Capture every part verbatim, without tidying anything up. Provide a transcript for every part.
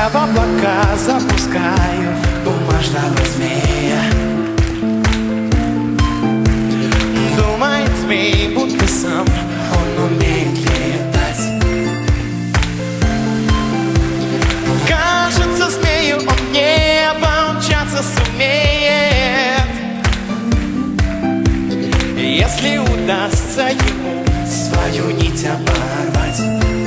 Я в облака запускаю бумажного змея. Думает змей, будто сам он умеет летать. Кажется, змею он в небо умчаться сумеет, если удастся ему свою нить оборвать.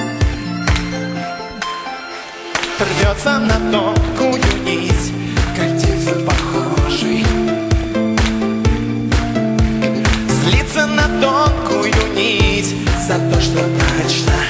Рвется на тонкую нить, кольцо похожий. Злится на тонкую нить за то, что прочна.